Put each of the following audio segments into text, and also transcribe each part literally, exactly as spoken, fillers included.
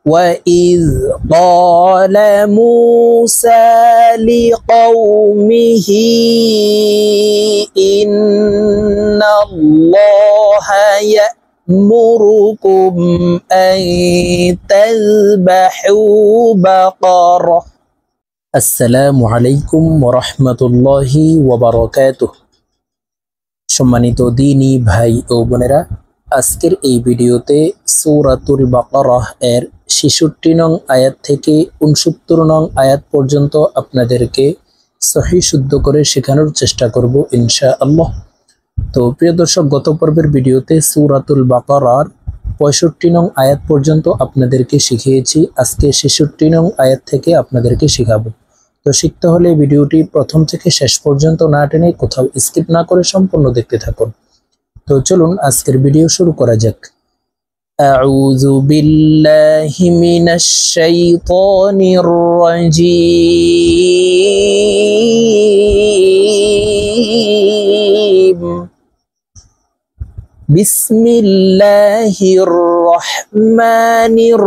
وَإِذْ قَالَ مُوسَى لِقَوْمِهِ إِنَّ اللَّهَ يَأْمُرُكُمْ أَن تَذْبَحُوا بَقَرَةً আসসালামু আলাইকুম ওয়া রাহমাতুল্লাহি ওয়া বারাকাতুহু। সম্মানিত দ্বীনী ভাই ও বোনেরা, আজকের এই ভিডিওতে সূরাতুল বাকারাহ এর ছেষট্টি নং আয়াত থেকে ঊনসত্তর নং আয়াত পর্যন্ত আপনাদেরকে সহিহ শুদ্ধ করে শেখানোর চেষ্টা করব ইনশাআল্লাহ। তো প্রিয় দর্শক, গত পর্বের ভিডিওতে সূরাতুল বাকারার পঁয়ষট্টি নং আয়াত পর্যন্ত আপনাদেরকে শিখিয়েছি। আজকে ছেষট্টি নং আয়াত থেকে আপনাদেরকে শেখাবো। তো শিখতে হলে ভিডিওটি প্রথম থেকে শেষ পর্যন্ত না টেনে কোথাও স্কিপ না করে সম্পূর্ণ দেখতে থাকুন। তো চলুন আজকের ভিডিও শুরু করা যাক। আউযু বিল্লাহি মিনাশ শাইতানির রাজীম। বিসমিল্লাহির রহমানির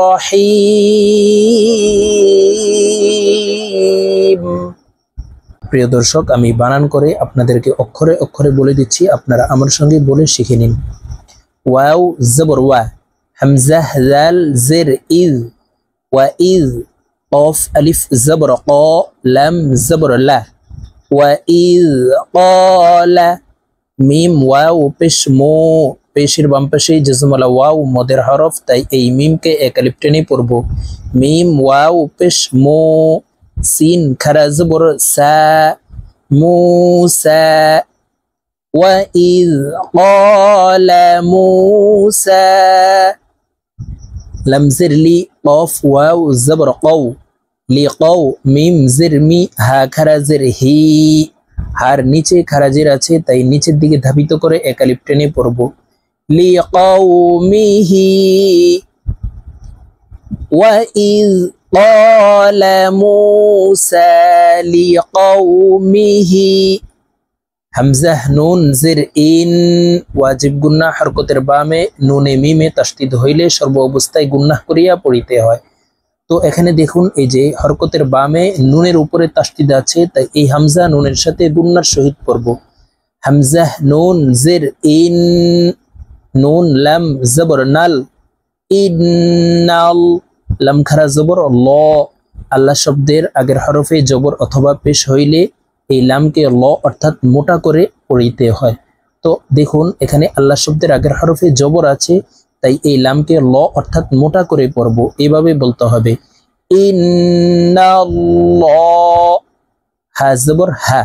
রহিম। প্রিয় দর্শক, আমি বানান করে আপনাদেরকে অক্ষরে অক্ষরে বলে দিচ্ছি, আপনারা আমার সঙ্গে বলে শিখে নিন। ওয়াও জবর ওয়া, হামজা জাল জের ইজ, ওয়া ইজ, কফ আলিফ জবর ক, লাম জবর লা, ওয়া ইজ ক্বালা, মিম ওয়াও পেশ মো, পেশের বাম পাশে জজমওয়ালা ওয়াও মদের হরফ, তাই এই মিমকে এক আলিফ টেনে পড়ব। মিম ওয়াও পেশ মো, সিন খারা জবর সা, মুসা, ওয়া ইয ক্বালা মুসা, লাম জির লি, কফ ওয়াও জবর কও, লিকাও, মিম জির মি, হা খারা জির হি, হার নিচে খারাজের আছে তাই নিচের দিকে ধাবিত করে এক আলিফ টেনে পড়ব। লিকাউমিহি, ওয়া ইয ক্বালা মূসা লিকাউমিহি, হামজা নুন জির ইন, ওয়াজিব গুন্নাহ হরকতের বামে, নুনে মিমে তাসদীদ হইলে সর্ব অবস্থায় গুন্নাহ করিয়া পড়িতে হয়। তো এখানে দেখুন, এই যে হরকতের বামে নুনের উপরে তাসদীদ আছে, তাই এই হামজা নুনের সাথে গুন্নার সহিত পড়ব। হামজা নুন জির ইন, নুন লাম জবর নাল, ইন্নাল, লাম খারা জবর ল। আল্লাহ শব্দের আগের হরফে জবর অথবা পেশ হইলে এই লামকে ল অর্থাৎ মোটা করে পড়িতে হয়। তো দেখুন, এখানে আল্লাহ শব্দের আগের হরফে জবর আছে, তাই এই লামকে ল অর্থাৎ মোটা করে পড়ব। এভাবে বলতে হবে, ইন্নাল্লাহ, হা জবর হা,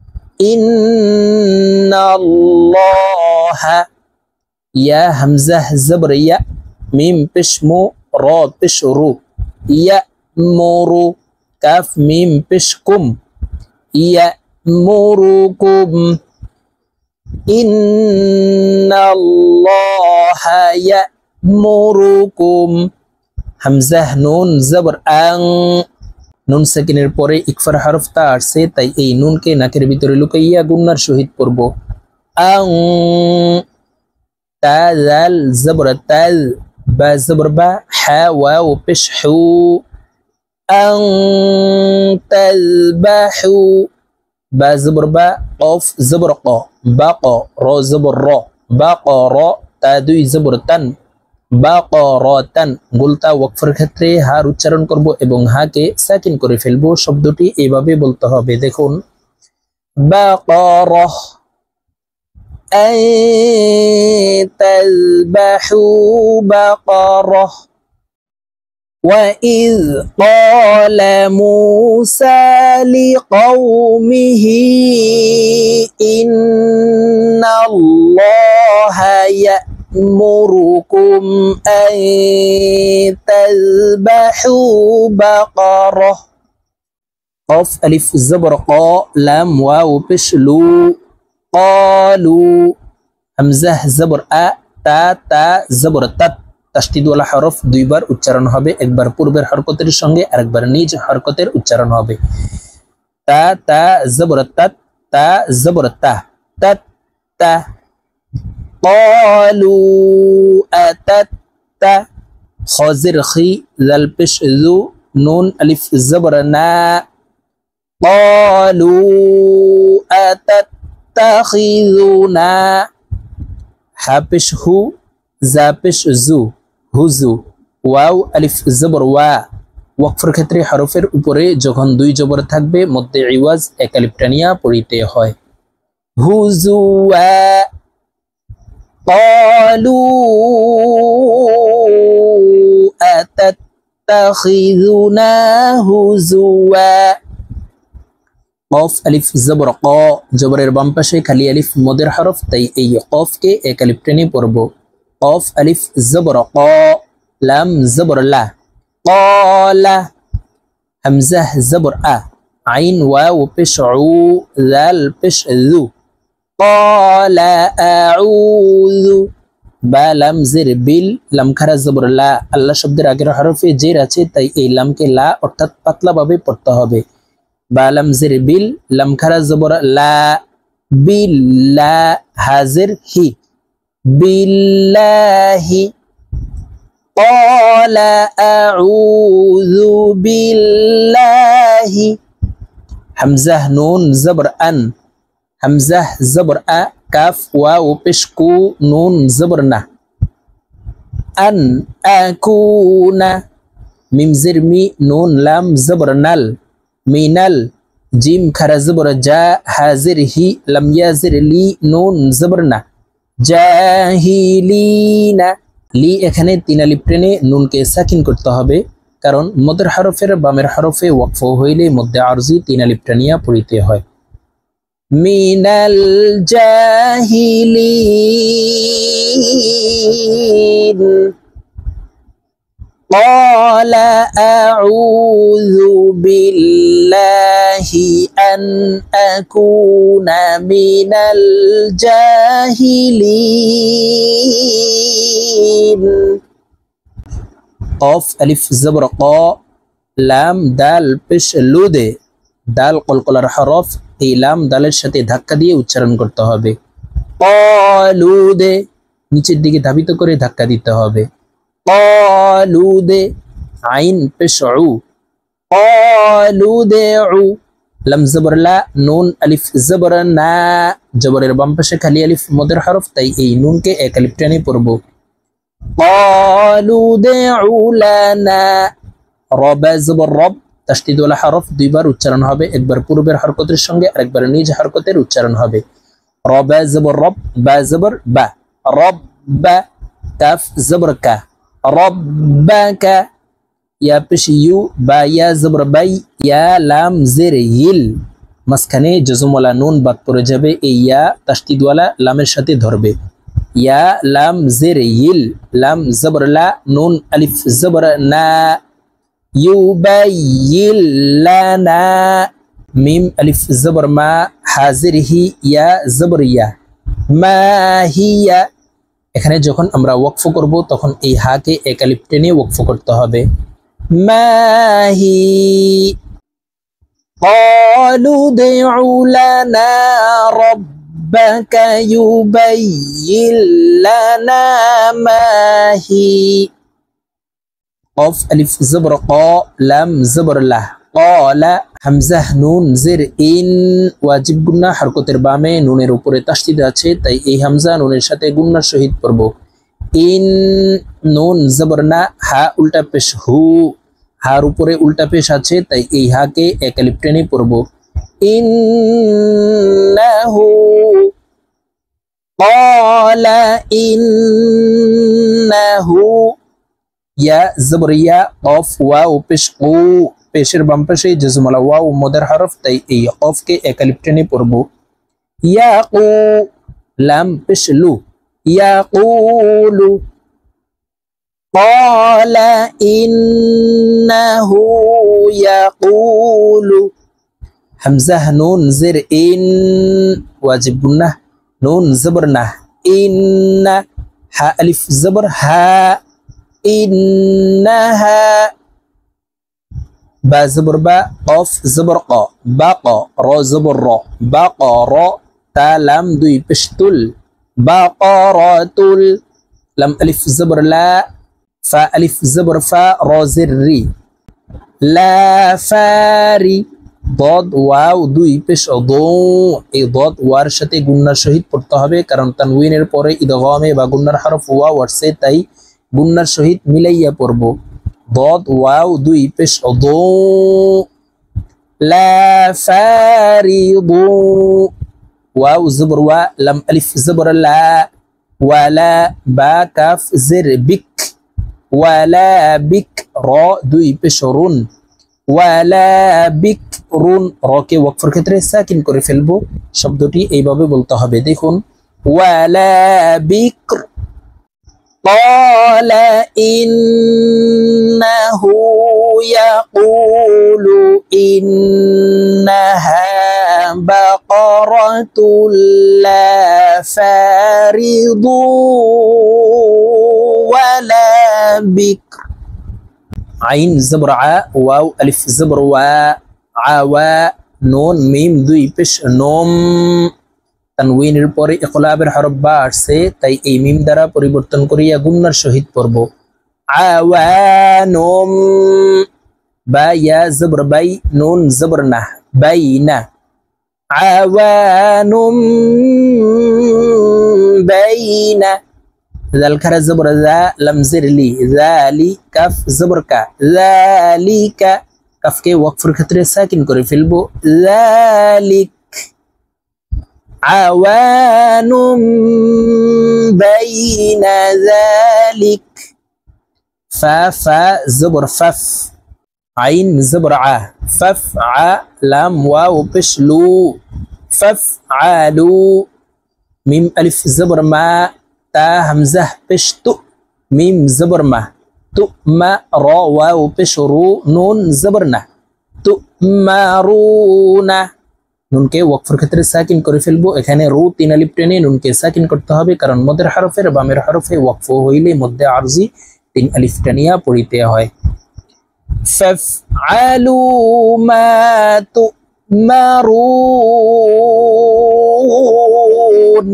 ইন্নাল্লাহা, ইয়া হামজা জবর ইয়া, মিম পেশ মু, র পেশ রু, ইয়া মুরু, কাফ মিম পেশ কুম, ইয়া মুরুকুম, ইন্নাল্লাহা ইয়া'মুরুকুম, হামজা নুন জবর আং, নুন সাকিনের পরে ইকফার হরফ তা আসছে, তাই এই নুনকে নাকের ভিতরে লুকাইয়া গুন্নার সহিত পড়ব। আং, তা জাল জবর তাল, বা জবর বা, হা ওয়াও পেশ হু, আং তাযবাহু, বা জবর বা, কফ জবর ক, বা ক, র জবর র, বা ক র, তা দুই জবর তান, বা ক র তান। গোলতা ওয়াকফের ক্ষেত্রে হার উচ্চারণ করব এবং হাকে সাকিন করে ফেলবো। শব্দটি এভাবে বলতে হবে, দেখুন, বাকারাহ, আন তাযবাহু বাকারাহ। وَإِذْ قَالَ مُوسَى لِقَوْمِهِ إِنَّ اللَّهَ يَأْمُرُكُمْ أَن تَذْبَحُوا بَقَرَةً, قاف ألف زبر قا، لام واو পেশ লু, قالوا, হামজা জবর আ, তা তা জবর তাত, তাসদীদওয়ালা হরফ দুইবার উচ্চারণ হবে, একবার পূর্বের হরকতের সঙ্গে আরেকবার নিজ হরকতের উচ্চারণ হবে। তা তা জবর তাত, তা জবর তা, তাত তা। ক্বালু আতাত্তা, خازر خي ذل بش ذو نون ألف زبر نا قالوا أتتخذنا حابش هو زابش زو হুজু ওয়াও আলিফ জবর ওয়া ওয়াকফের ক্ষেত্রে হরফের উপরে যখন দুই জবর থাকবে মধ্যে ইওয়াজ এক আলিফ টানিয়া পড়িতে হয় হুজুয়া ক্বালু আতাত্তাখিযুনা হুজুয়া কফ আলিফ জবর ক জবরের বাম পাশে খালি আলিফ মদের হরফ তাই এই কফকে এক আলিফ টেনে পড়ব قاف ألف زبر قا لام زبر لا قال همزة زبر أ عين واو بش عو ذال بش ذو قال أعوذ با لام زر বিল লাম খারা জবর লা আল্লাহ শব্দের আগের হরফে জের আছে তাই এই লামকে লা অর্থাৎ পাতলা ভাবে পড়তে হবে বা লাম জের বিল লাম খারা জবর লা বিল্লা হাজির হি بالله قال أعوذ بالله همزة نون زبر أن همزة زبر أ كاف واو بشكو نون زبرنا أن أكون ميم زرمي نون لام زبر نل مينال جيم خرا زبر جا حاضر هي لم يزر لي نون زبرنا জাহিলিনা লি এখানে তিন আলিফ টেনে নুনকে সাকিন করতে হবে কারণ মদের হরফের বামের হরফে ওয়াকফ হইলে মধ্যে আরজি তিন আলিফ টানিয়া পড়িতে হয় মিনাল জাহিলিন قال أعوذ بالله أن أكون من الجاهلين قاف ألف زبر قا لام دال পেশ লুদে দাল কলকলার হরফ এই লাম দালের সাথে ধাক্কা দিয়ে উচ্চারণ করতে হবে কলুদে নিচের দিকে ধাবিত করে ধাক্কা দিতে হবে قالوا دي عين بشعو قالوا دعو لم زبر لا نون ألف زبر نا جبر البام পাশে খালি আলিফ মদের হরফ তাই এই নুনকে এক আলিফ টেনে পড়ব قالوا دعوا لنا رب زبر رب তাসদীদ ওয়ালা হরফ দুইবার উচ্চারণ হবে একবার পূর্বের হরকতের সঙ্গে আরেকবার নিজ হরকতের উচ্চারণ হবে রব জবর রব বা জবর বা রব্বা কাফ জবর কা ربك يا بش يو با يا زبر باي يا لام زر يل মাঝখানে জজম ওয়ালা নুন বাদ পড়ে যাবে এই ইয়া তাসদীদ ওয়ালা লামের সাথে ধরবে ইয়া লাম জের ইল লাম জবর লা নুন আলিফ জবর না ইউবাইয়িল লানা মিম আলিফ জবর মা হাজির হি ইয়া জবর ইয়া মা হিয়া এখানে যখন আমরা ওয়াকফ করব তখন এই হা কে এক আলিফ টেনে ওয়াকফ করতে হবে মাহি ক্বালু দু'উ লানা রাব্বাকা ইউবাইয়িন লানা মাহি কফ আলিফ জবর কা লাম জবর লাহ ক্বালা হামজা নুন জের ইন ওয়াজিব গুন্না হরকতের বামে নুনের উপরে তাসদীদ আছে তাই এই হামজা নুনের সাথে গুন্নার সহিত পড়ব ইন নুন জবর না হা উল্টা পেশ হু হার উপরে উল্টা পেশ আছে তাই এই হা কে এক আলিফ টেনে পড়ব ইন্নাহু ক্বালা ইন্নাহু ইয়া জবর ইয়া কফ ওয়াও পেশ কু পেশের বাম পাশে জজমালা ওয়াও মদের হরফ তাই এই কফকে এক আলিফ টেনে পড়ব ইয়াকু লাম পেশ লু ইয়াকুলু ক্বালা ইন্নাহু ইয়াকুলু হামজা নুন জের ইন ওয়াজিব গুন্নাহ নুন জবর না ইন্না হা আলিফ জবর হা ইন্নাহা با زبر با قاف زبر قا باقا را زبر را باقا را تا لام دوی پشتل باقاراتل لم ألف زبر لا ফা আলিফ জবর ফা র জের রি লা ফারি দদ ওয়াও দুই পেশ দো এই দদ ওয়ার সাথে গুন্নার সহিত পড়তে হবে কারণ তানউইনের পরে ইদগামে বা গুন্নার হরফ ওয়াও আসছে তাই গুন্নার সহিত মিলাইয়া পড়ব দদ ওয়াও দুই পেশ দো লা ফারিদু ওয়াও জবর ওয়া লাম আলিফ জবর লা ওয়ালা বা কাফ জের বিক ওয়ালা বিক র দুই পেশ রুন ওয়ালা বিক রুন রকে ওয়াকফের ক্ষেত্রে সাকিন করে ফেলবো শব্দটি এইভাবে বলতে হবে দেখুন ওয়ালা বিকর قال إنه يقول إنها بقرة لا فارض ولا بكر عين زبر ع واو ألف زبر وا عوا نون ميم দুই পেশ নোম তানউইনের পরে ইকলাবের হরফ বা আসছে তাই এই মিম দ্বারা পরিবর্তন করিয়া গুন্নার সহিত পড়ব আওয়ানুম বা ইয়া জবর বাই নুন জবর না বাইনা আওয়ানুম বাইনা জাল খারা জবর জা লাম জের লি জালি কাফ জবর কা জালিকা কাফকে ওয়াকফের ক্ষেত্রে সাকিন করে ফেলব জালিক عوان بين ذلك فا فا زبر فف عين زبر ع فف ع لام واو بشلو فف عالو ميم ألف زبر ما تا همزة بشتو ميم زبر ما تو ما را واو بشرو نون زبرنا تؤمرون নুনকে ওয়াকফের ক্ষেত্রে সাকিন করে ফেলবো এখানে রু তিন আলিফ টেনে নুনকে সাকিন করতে হবে কারণ মদের হরফের বামের হরফে ওয়াকফ হইলে মধ্যে আরজি তিন আলিফ টানিয়া পড়িতে হয় ফাফআলু মা তুমারুন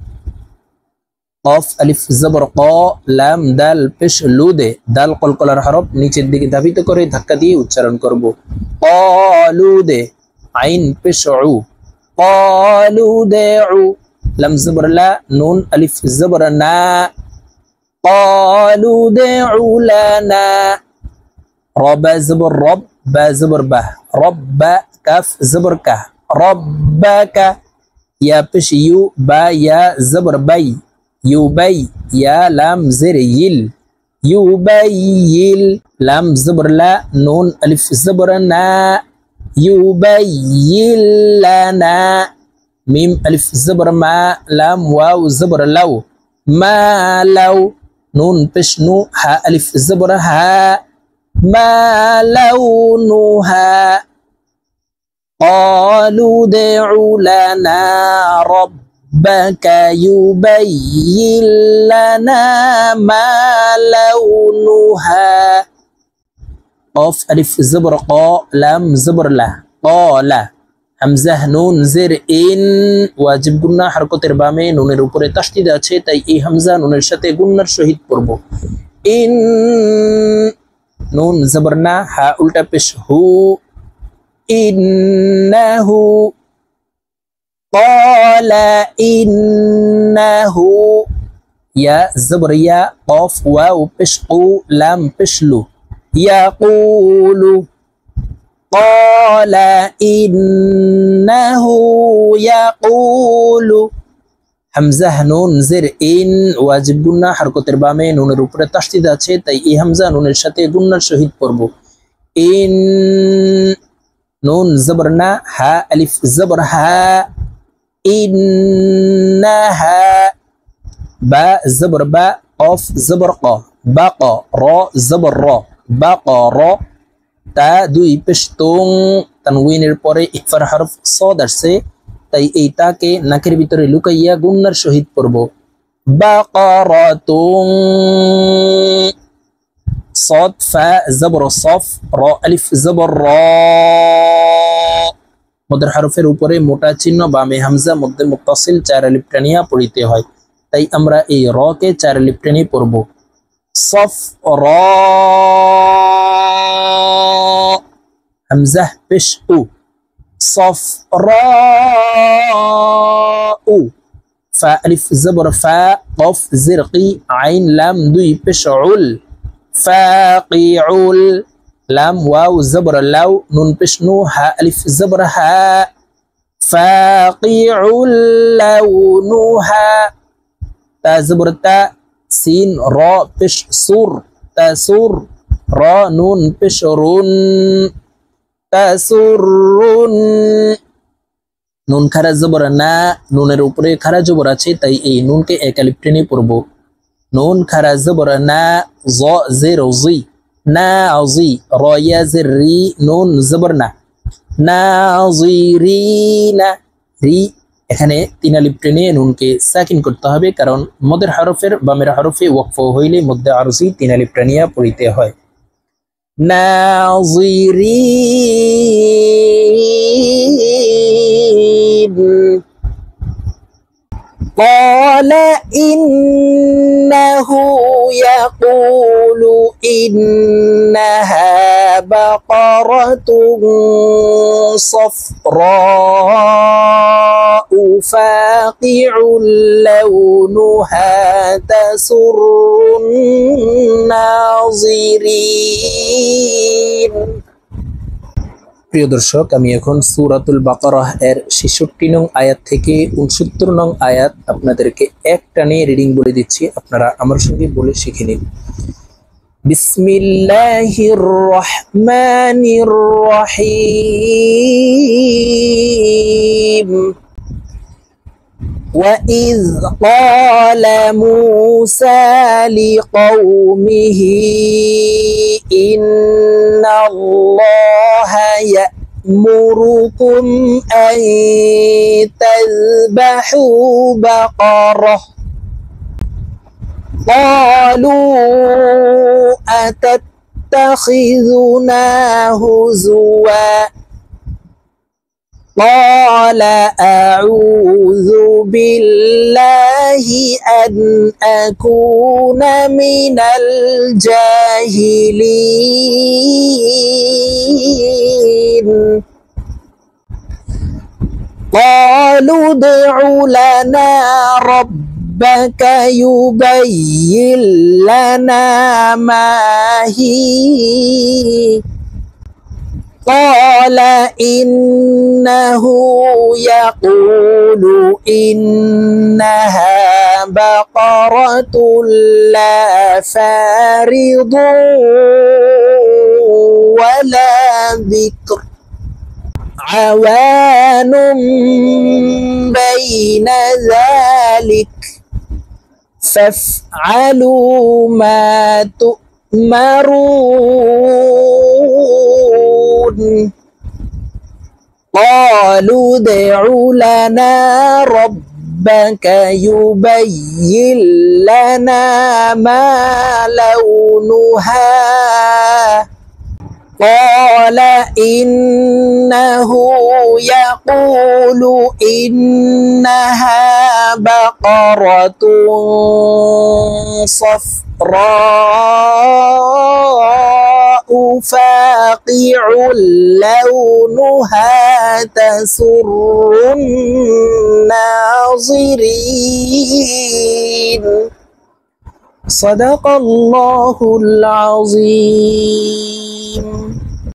কফ আলিফ জবর ক লাম দাল পেশ লু দে দাল কলকলার হরফ নিচের দিকে ধাবিত করে ধাক্কা দিয়ে উচ্চারণ করব ক্বালু দে عين بشعو قالوا داعوا لم زبر لا نون ألف زبر نا قالوا داعوا لنا رب زبر رب با زبر به رب كف زبر كه ربك يا بش يو با يا زبر بي يبي يا لام زر يل يبيل لام زبر لا نون ألف زبر نا يبين لنا ميم ألف زبر ما لام واو زبر لو ما لو نون بشنو ها ألف زبر ها ما لونها قالوا دعوا لنا ربك يبين لنا ما لونها قاف ألف زبر قا لام زبر لا قال হামজা নুন জের ইন ওয়াজিব গুন্না হরকতের বামে নুনের উপরে তাসদিদ আছে তাই এই হামজা নুনের সাথে গুন্নার সহিত পড়ব ইন নুন জবর না হা উল্টা পেশ হু ইন্নাহু ক্বালা ইন্নাহু ইয়া জবর ইয়া কফ ওয়াও পেশ কু লাম পেশ লু ইয়াকুলু قال إنه يقول হামজা নুন জের ইন ওয়াজিব গুন্না হরকতের বামে নুনের উপরে তাসদিদ আছে তাই এই হামজা নুনের সাথে গুন্নার সহিত পড়ব ইন নুন জবর না হা আলিফ জবর হা ইন্নাহা বা জবর বা কফ জবর ক বাক র জবর র বাকর তা দুই পেশ তুং তানউইনের পরে ইকফার হরফ সদ আসছে তাই এই তাকে নাকের ভিতরে লুকাইয়া গুন্নার সহিত পড়ব বাকারাতুন صاد فا زبر صف را الف زبر را মদের হরফের উপরে মোটা চিহ্ন বামে হামজা মধ্যে মুত্তাসিল চার আলিফ টানিয়া পড়িতে হয় তাই আমরা এই র কে চার আলিফ টানিয়ে পড়ব صفراء همزة بش أو صفراء فا ألف زبر فا قف زرقي عين لام دوي بش عل فاقع لام واو زبر لو نون بش نو ها ألف زبر ها فاقع لونها تا زبر تا سين را بش سور تسر را نون بش رن تسرن নুন খারা জবর না নুনের উপরে খারা জবর আছে তাই এই নুনকে এক আলিফ টেনে পড়ব নুন খারা জবর না জ জের জি না জি র ইয়া জের রি নুন জবর না নাযিরিনা রি এখানে তিন আলিফ টেনে নুনকে সাকিন করতে হবে কারণ মদের হরফের বামের হরফে ওয়াকফ হইলে মধ্যে আরজি তিন আলিফ টানিয়া পড়িতে হয় নাযিরিন قال إنه يقول إنها بقرة صفراء فاقع لونها تسر الناظرين প্রিয় দর্শক আমি এখন সূরাতুল বাকারাহ এর ছেষট্টি নং আয়াত থেকে উনসত্তর নং আয়াত আপনাদেরকে এক টানে রিডিং বলে দিচ্ছি আপনারা আমার সঙ্গে বলে শিখে নিন বিসমিল্লাহির রহমানির রহিম وَإِذْ قَالَ مُوسَى لِقَوْمِهِ إِنَّ اللَّهَ يَأْمُرُكُمْ أَن تَذْبَحُوا بَقَرَةً قَالُوا أَتَتَّخِذُنَا هُزُوًا قال أعوذ بالله أن أكون من الجاهلين قالوا ادع لنا ربك يبين لنا ما هي قال إنه يقول إنها بقرة لا فارض ولا بكر عوان بين ذلك فافعلوا ما تؤمرون قالوا ادع لنا ربك يبين لنا ما لونها قال إنه يقول إنها بقرة صفراء فاقع لونها تسر الناظرين صدق الله العظيم.